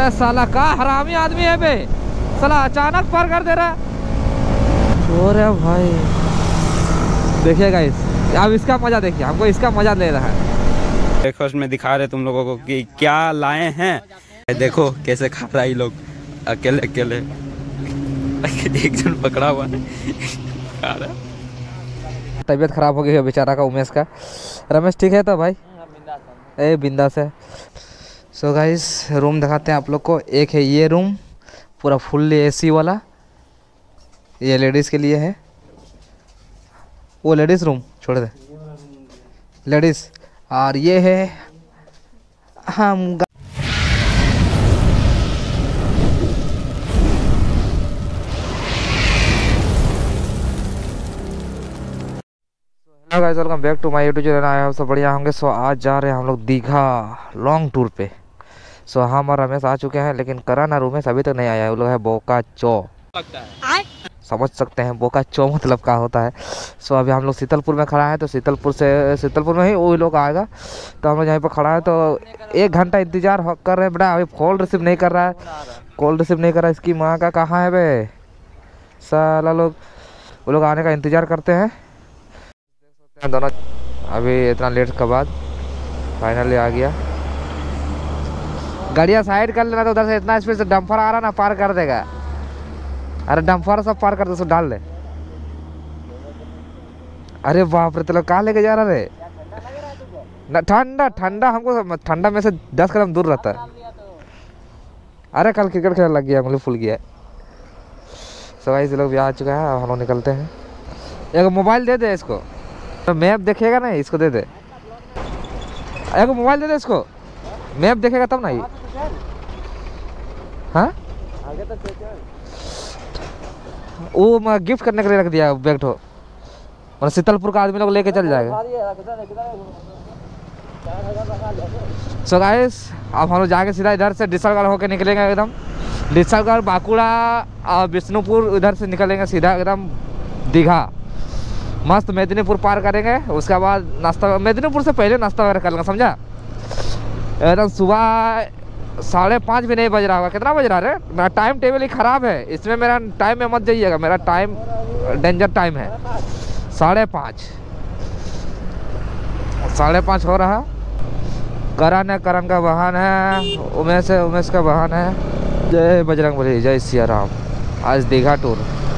साला का हरामी आदमी है बे, साला अचानक पार कर दे रहा है। अरे भाई देखिए गाइस, अब इसका मजा देखिए, हमको इसका मजा ले रहा है। ब्रेकफास्ट में दिखा रहे तुम लोगों को कि क्या लाए हैं। देखो कैसे खा रहा है ये लोग, अकेले अकेले। एक जन पकड़ा हुआ है खा रहा। तबीयत खराब हो गई है बेचारा का, उमेश का। रमेश ठीक है तो भाई? ए बिंदास है। सो गाइस रूम दिखाते हैं आप लोग को। एक है ये रूम पूरा फुल्ली एसी वाला, ये लेडीज़ के लिए है। वो लेडीज़ रूम छोड़ दे, लेडीज़। और ये है हम। Hello guys, welcome back to my YouTube channel. आए हो सब बढ़िया होंगे। सो आज जा रहे हैं हम लोग दीघा लॉन्ग टूर पे। सो हम और रमेश आ चुके हैं, लेकिन करण और उमेश अभी तक नहीं आया है। वो लोग है बोका चो, लगता है समझ सकते हैं बोका चो मतलब क्या होता है। सो अभी हम लोग शीतलपुर में खड़ा है, तो शीतलपुर में ही वो लोग आएगा। तो हम लोग यहाँ पर खड़ा है, तो 1 घंटा इंतजार कर रहे हैं। बेटा अभी कॉल रिसीव नहीं कर रहा है, कॉल रिसीव नहीं कर रहा है। इसकी माँ का कहाँ है बे साला। लोग वो लोग आने का इंतजार करते हैं दोनों। अभी इतना लेट के बाद फाइनली आ गया। गाड़ियाँ साइड कर लेना, तो उधर से इतना स्पीड से डंपर आ रहा ना, पार कर देगा। अरे डंपर सब पार कर दे, उसको डाल दे। अरे बाप रे, तो कहाँ लेके जा रहा रे? ना ठंडा ठंडा, हमको ठंडा में से 10 कदम दूर रहता है। अरे कल क्रिकेट खेलने लग गया, उंगली फूल गया है। सब ऐसे लोग भी आ चुका है, हम लोग निकलते हैं। एक मोबाइल दे दे इसको, तो मैप देखेगा ना, इसको दे दे। एक मोबाइल दे दे इसको, मैप देखेगा तब ना ये। हाँ वो मैं गिफ्ट करने के लिए रख दिया बैग ठो, और शीतलपुर का आदमी लोग लेके चल जाएगा। सो गाइस अब हम लोग जाके सीधा इधर से डिसलगढ़ होके निकलेंगे एकदम। डिसलगढ़, बांकुड़ा, विष्णुपुर इधर से निकलेंगे सीधा एकदम दीघा। मस्त मेदिनीपुर पार करेंगे, उसके बाद नाश्ता। मेदिनीपुर से पहले नाश्ता वगैरह कर लेंगे, समझा। एकदम सुबह 5:30 भी नहीं बज रहा होगा। कितना बज रहा है? मेरा टाइम टेबल ही ख़राब है, इसमें मेरा टाइम में मत जाइएगा। मेरा टाइम डेंजर टाइम है। 5:30 हो रहा। करण है, करण का वाहन है। उमेश का वाहन है। जय बजरंगबली, जय सिया राम। आज दीघा टूर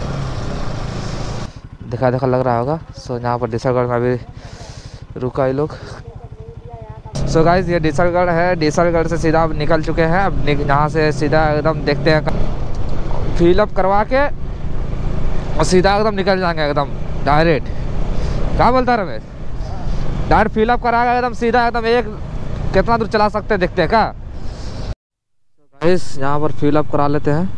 देखा लग रहा होगा। सो यहाँ पर डिसलगढ़ में अभी रुका ये लोग। सो गाइस ये डिसलगढ़ है। डिसलगढ़ से सीधा अब निकल चुके हैं। अब यहाँ से सीधा एकदम देखते हैं, फिलअप करवा के और सीधा एकदम निकल जाएंगे एकदम डायरेक्ट। क्या बोलता है रमेश? डायरेक्ट फिलअप कराएगा एकदम सीधा, एकदम एक कितना दूर चला सकते हैं, देखते हैं क्या। गाइस यहाँ पर फिलअप करा लेते हैं।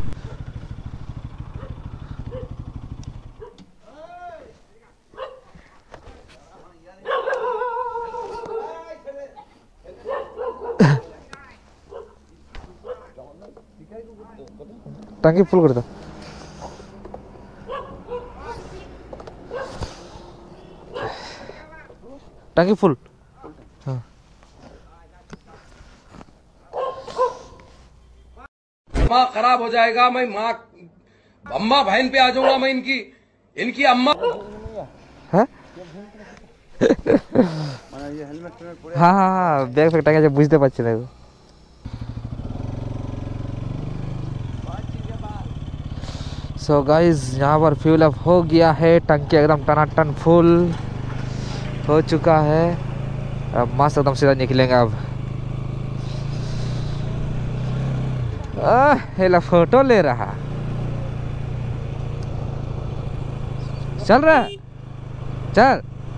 टंकी फुल कर दो। टंकी फुल। हाँ। माँ खराब हो जाएगा, मैं माँ अम्मा बहन पे आ जाऊंगा मैं। इनकी अम्मा है। हाँ हाँ हाँ, बैग फेंकता है जब बुझते बच्चे नहीं। सो गाइस यहाँ पर फ्यूल अप हो गया है, टंकी एकदम टनाटन फुल हो चुका है। अब मस्त एकदम सीधा निकलेंगे। अब हेला फोटो ले रहा, चल रहा है, चल।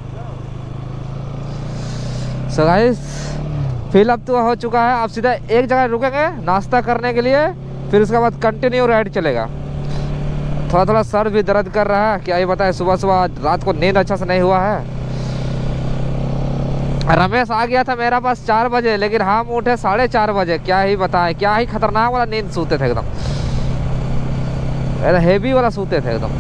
सो गाइस फिल अप तो हो चुका है। अब सीधा एक जगह रुकेंगे नाश्ता करने के लिए, फिर उसके बाद कंटिन्यू राइड चलेगा। थोड़ा सर भी दर्द कर रहा है, क्या ही बताए। सुबह रात को नींद अच्छा से नहीं हुआ है। रमेश आ गया था मेरा पास 4 बजे, लेकिन हम उठे 4:30 बजे। क्या ही बताएं, क्या ही खतरनाक वाला नींद सूते थे एकदम, हेवी वाला सूते थे एकदम।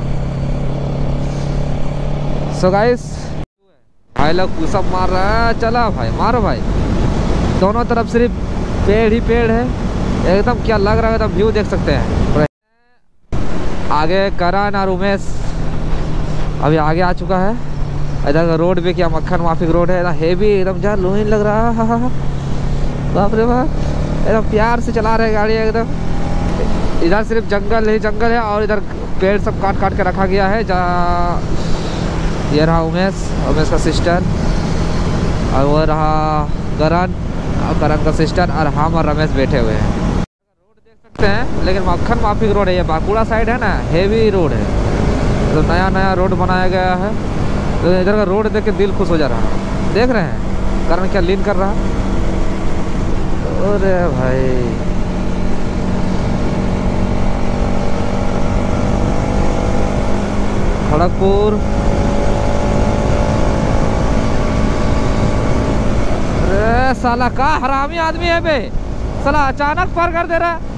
सो गाइस भाई लोग पुशअप मार रहे हैं। चला भाई, मारो भाई। दोनों तरफ सिर्फ पेड़ ही पेड़ है। एकदम क्या लग रहा है, एकदम व्यू देख सकते हैं। आगे करण और उमेश अभी आगे आ चुका है। इधर का रोड भी क्या मक्खन माफिक रोड है, एकदम हेवी, एकदम जहाँ लोहिन लग रहा है। बाप रे बाप, एकदम प्यार से चला रहे गाड़ी एकदम। इधर सिर्फ जंगल ही जंगल है और इधर पेड़ सब काट काट के रखा गया है। जहाँ ये रहा उमेश का सिस्टर, और वो रहा करण और करण का सिस्टर, और हम और रमेश बैठे हुए हैं। रोड देख सकते हैं, लेकिन मक्खन माफिक रोड है। ये बांकुड़ा साइड है ना, हेवी रोड है, तो नया नया रोड बनाया गया है। तो इधर का रोड देख के दिल खुश हो जा रहा है। देख रहे हैं करण क्या लीन कर रहा है। अरे भाई खड़गपुर, अरे साला का हरामी आदमी है बे, साला अचानक पार कर दे रहा है।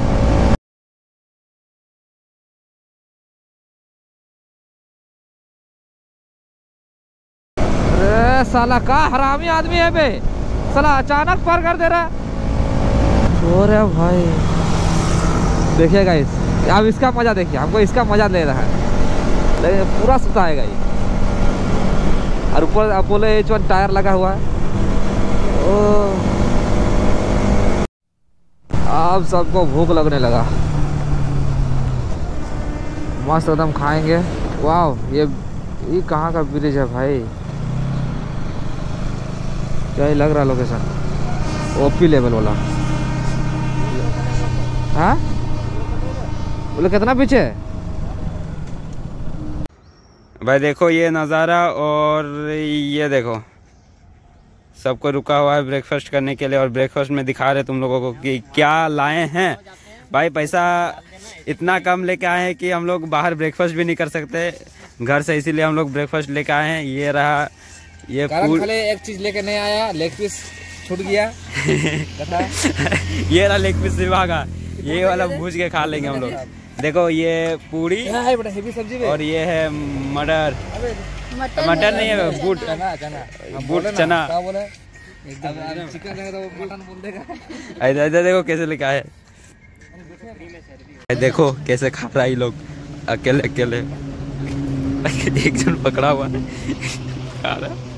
अरे साला का हरामी आदमी है बे, साला अचानक पार कर दे रहा है। अरे भाई देखिए गाइस, अब इसका मजा देखिए, हमको इसका मजा ले रहा है, लेकिन पूरा सुताएगा ये। और ऊपर अपोलो H1 टायर लगा हुआ है। अब सबको भूख लगने लगा, मस्त एकदम खाएंगे। वाह, ये कहाँ का ब्रिज है भाई, क्या ही लग रहा लोकेशन, ओपी लेवल वाला। हाँ बोले कितना पीछे है भाई। देखो ये नज़ारा, और ये देखो सबको रुका हुआ है ब्रेकफास्ट करने के लिए, और ब्रेकफास्ट में दिखा रहे तुम लोगों को कि क्या लाए हैं भाई। पैसा इतना कम लेके आए हैं कि हम लोग बाहर ब्रेकफास्ट भी नहीं कर सकते घर से, इसीलिए हम लोग ब्रेकफास्ट लेके आए हैं। ये रहा, ये खाली एक चीज लेके नहीं आया, लेग पीस छूट गया। ये रहा लेग पीस सिवा का, ये वाला भूज के खा लेंगे हम लोग। देखो ये पूरी हेवी सब्जी, और ये है मटर नहीं है, बूट चना। चिकन है तो मटन बोल देगा। इधर देखो कैसे लिखा है, देखो कैसे खा रहा है ये लोग अकेले अकेले। एक जन पकड़ा हुआ है खा रहा है।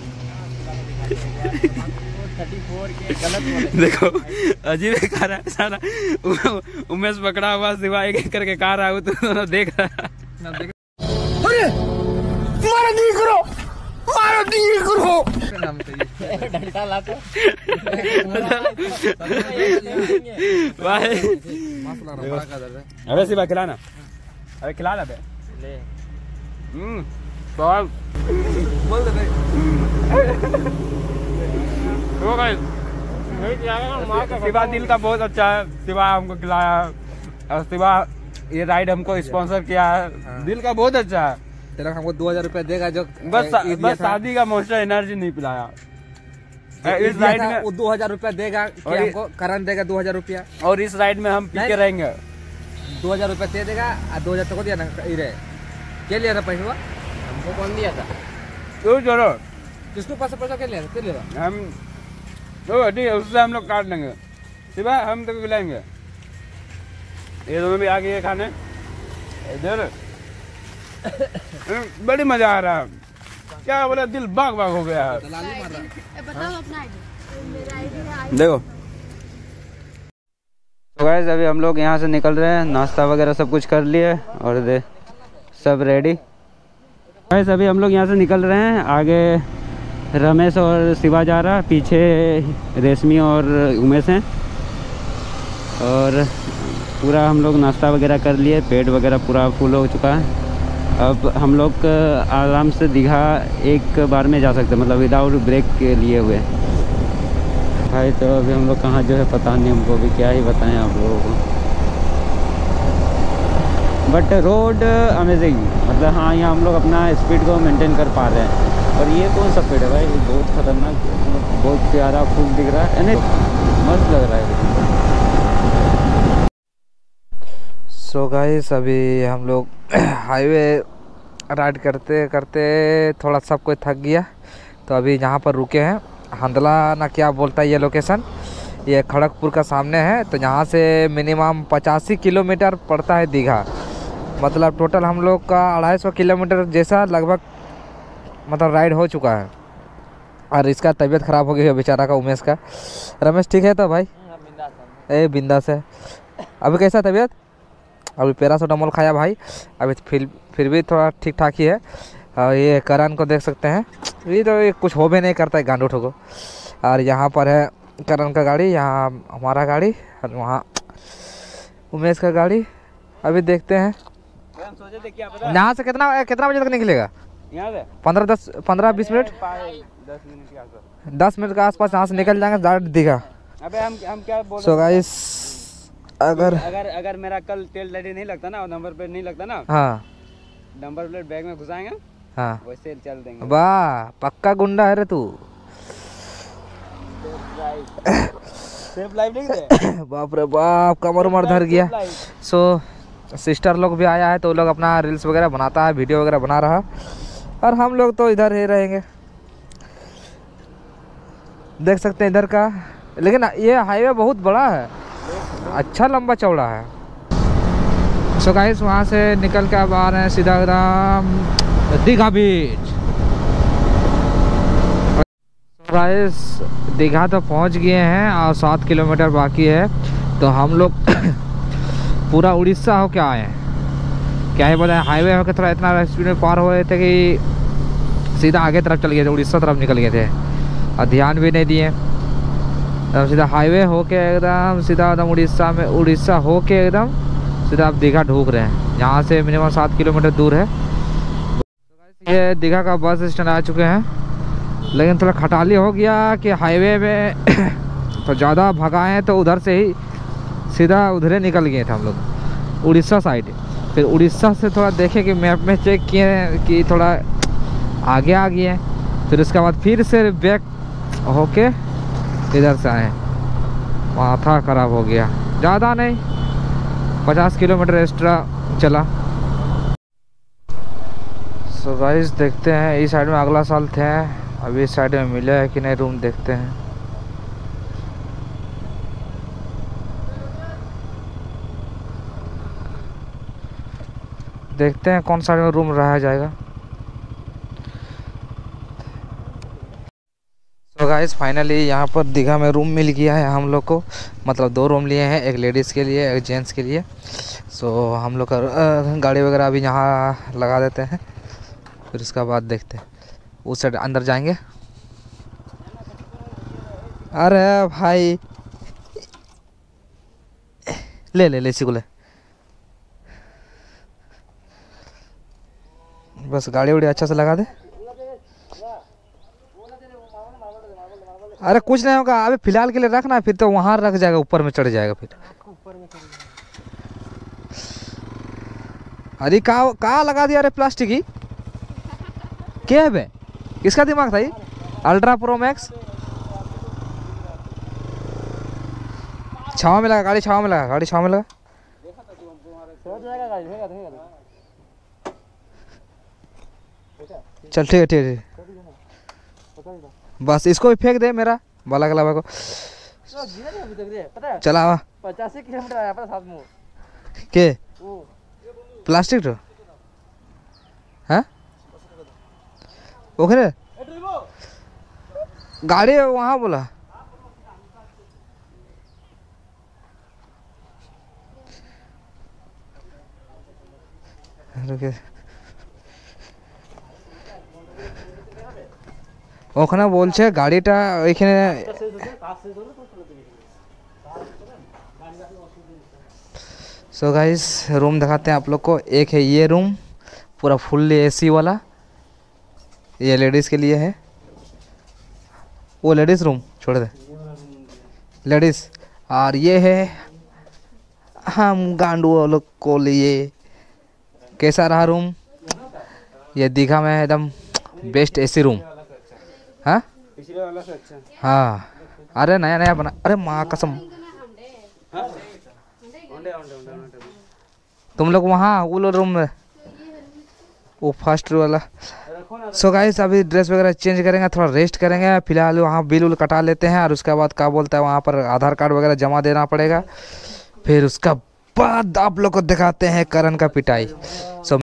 देखो अजीब खा रहा है सारा। उमेश पकड़ा हुआ, सिवा एक एक करके खा रहा है, तो दोनों देख रहा है। अरे मारो दी करो, मारो दी करो। अरे सिवा खिलाना, अरे खिला बे। बोल दे शिवा दिल का बहुत अच्छा है, शिवा हमको खिलाया, और शिवा ये राइड हमको स्पॉन्सर किया है, दिल का बहुत अच्छा है। तेरा हमको 2000 रुपया देगा जो बस शादी का मॉन्स्टर एनर्जी नहीं पिलाया। इस राइड में वो 2000 रुपया देगा कि हमको करण देगा 2000 रुपया, और इस राइड में हम पी के रहेंगे। 2000 रुपया दे देगा, 2000 तक दिया ना। क्या लिया था पैसा, हमको कौन दिया था? तो चलो किसको पैसा क्या लिया था? हम तो ठीक है, उससे हम लोग काट लेंगे। शिवा हम तो खिलाएंगे, ये दोनों भी आ गए खाने इधर। बड़ी मजा आ रहा है, क्या बोला, दिल बाग बाग हो गया है। देखो तो गाइस अभी हम लोग यहाँ से निकल रहे हैं, नाश्ता वगैरह सब कुछ कर लिए और सब रेडी। गाइस अभी हम लोग यहाँ से निकल रहे हैं, आगे रमेश और शिवा जा रहा, पीछे रेशमी और उमेश हैं। और पूरा हम लोग नाश्ता वगैरह कर लिए, पेट वगैरह पूरा फुल हो चुका है। अब हम लोग आराम से दीघा एक बार में जा सकते हैं, मतलब विदाउट ब्रेक के लिए हुए भाई। तो अभी हम लोग कहाँ जो है पता नहीं, हमको भी क्या ही बताएं आप लोगों को। बट रोड अमेजिंग, मतलब हाँ यहाँ हम लोग अपना स्पीड को मेंटेन कर पा रहे हैं। और ये कौन सा पेड़ है भाई, ये बहुत खतरनाक, बहुत प्यारा फूल दिख रहा है, यानी मस्त लग रहा है। सो गाइस अभी हम लोग हाईवे राइड करते करते थोड़ा सब कोई थक गया, तो अभी यहाँ पर रुके हैं। हंदला ना क्या बोलता है ये लोकेशन, ये खड़गपुर का सामने है। तो यहाँ से मिनिमम 85 किलोमीटर पड़ता है दीघा। मतलब टोटल हम लोग का 250 किलोमीटर जैसा लगभग मतलब राइड हो चुका है। और इसका तबीयत ख़राब हो गई है बेचारा का, उमेश का। रमेश ठीक है तो भाई? ए बिंदास है। अभी कैसा तबीयत? अभी पैरासीटामोल खाया भाई, अभी फिर भी थोड़ा ठीक ठाक ही है। और ये करण को देख सकते हैं, ये तो ये कुछ हो भी नहीं करता है गांडू ठोको। और यहाँ पर है करण का गाड़ी, यहाँ हमारा गाड़ी, और वहाँ उमेश का गाड़ी। अभी देखते हैं यहाँ से कितना बजे तक निकलेगा। यहाँ से 15-20 मिनट, 10 मिनट के आसपास यहाँ से निकल जाएंगे डायरेक्ट दीघा। अबे हम क्या बोल सो गाइस, अगर मेरा कल तेल रेडी नहीं लगता ना और नंबर प्लेट नहीं लगता ना, हाँ नंबर प्लेट बैग में घुसाएंगे, हाँ वैसे चल देंगे। वाह पक्का गुंडा है रे तू। सेफ लाइफ नहीं दे। बाप रे बाप, कमर उमर धर गया। सो सिस्टर लोग भी आया है तो वो लोग अपना रील्स वगैरह बनाता है, वीडियो वगैरह बना रहा, और हम लोग तो इधर ही रहेंगे। देख सकते हैं इधर का, लेकिन ये हाईवे बहुत बड़ा है, अच्छा लंबा चौड़ा है। सो गाइस वहाँ से निकल के अब आ रहे हैं सीधा एकदम दीघा बीच। गाइस दीघा तो पहुँच गए हैं और 7 किलोमीटर बाकी है। तो हम लोग पूरा उड़ीसा हो के आए हैं, क्या ही बताएं। हाईवे होकर थोड़ा इतना स्पीड में पार हो रहे थे कि सीधा आगे तरफ चल गए थे, उड़ीसा तरफ निकल गए थे और ध्यान भी नहीं दिए। तब सीधा हाईवे होके एकदम सीधा एकदम उड़ीसा होके एकदम सीधा अब दीघा ढूक रहे हैं। यहाँ से मिनिमम 7 किलोमीटर दूर है। ये दीघा का बस स्टैंड आ चुके हैं, लेकिन थोड़ा खटाली हो गया कि हाईवे में तो ज़्यादा भगाएं तो उधर से ही सीधा उधरे निकल गए थे हम लोग उड़ीसा साइड। फिर उड़ीसा से थोड़ा देखे कि मैप में चेक किए कि थोड़ा आगे आ गए हैं। फिर उसके बाद फिर से बैक होके इधर से आए, माथा ख़राब हो गया। ज़्यादा नहीं, 50 किलोमीटर एक्स्ट्रा चला। सो गाइस देखते हैं, इस साइड में अगला साल थे, अभी इस साइड में मिला है कि नहीं रूम देखते हैं। देखते हैं कौन साइड में रूम रहा जाएगा। तो गाइस फाइनली यहाँ पर दीघा में रूम मिल गया है हम लोग को। मतलब 2 रूम लिए हैं, एक लेडीज़ के लिए एक जेंट्स के लिए। सो हम लोग का गाड़ी वगैरह अभी यहाँ लगा देते हैं, फिर उसका बाद देखते हैं उस साइड अंदर जाएंगे। अरे भाई ले इसी को ले, बस गाड़ी उड़ी अच्छा से लगा दे। अरे कुछ नहीं होगा, अभी फिलहाल के लिए रखना, फिर तो वहां रख जाएगा, ऊपर में चढ़ जाएगा फिर। अरे कहाँ लगा दिया? अरे प्लास्टिक ही क्या है बे? किसका दिमाग था ये? अल्ट्रा प्रो मैक्स छाव में लगा, गाड़ी छाव में लगा, गाड़ी छाव में लगा। चल ठीक है बस इसको भी फेंक दे मेरा बाला गलावा को। चला 85 किलोमीटर आया साथ में के प्लास्टिक तो हाँ ओके गाड़ी वहाँ बोला। रुके ওখানে বলছে গাড়িটা ওইখানে। सो गाइस रूम दिखाते हैं आप लोग को। एक है ये रूम पूरा फुल्ली एसी वाला, ये लेडीज़ के लिए है। वो लेडीज़ रूम छोड़ दे, लेडीज़। और ये है हम गांडू लोग को लिए। कैसा रहा रूम? ये दीघा में एकदम बेस्ट एसी रूम। हाँ पिछले वाला से अच्छा। हाँ अरे नया नया बना। अरे माँ कसम तुम लोग वहाँ वो रूम में वो फर्स्ट वाला सो गाइस अभी ड्रेस वगैरह चेंज करेंगे, थोड़ा रेस्ट करेंगे, फिलहाल वहाँ बिल उल कटा लेते हैं और उसके बाद क्या बोलता है वहाँ पर आधार कार्ड वगैरह जमा देना पड़ेगा। फिर उसका बाद आप लोग को दिखाते हैं करण का पिटाई। सो